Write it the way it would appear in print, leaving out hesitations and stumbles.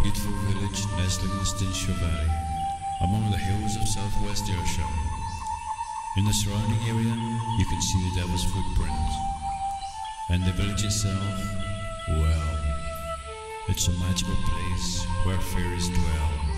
beautiful village nestling in the Stinshire Valley, among the hills of southwest Ayrshire. In the surrounding area, you can see the Devil's footprint. And the village itself, well, it's a magical place where fairies dwell.